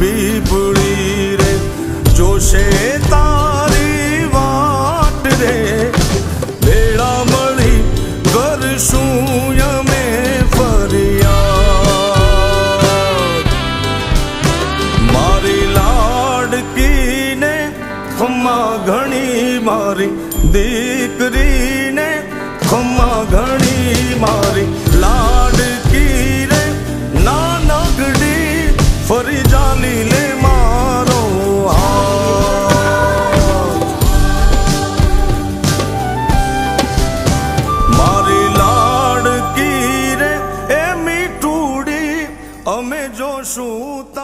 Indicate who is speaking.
Speaker 1: पीपड़ी रे जोशे तारी वाट रे भेड़ा मળી करशूं यमे फरियाद मारी लाडकी ने खम्मा घणी मारी दीकरी ने खम्मा घणी मारी लाडकी रे नानकड़ी फरी जाली ले मारो हाथ मारी लाडकी रे ए मीठूड़ी अमे जोशुं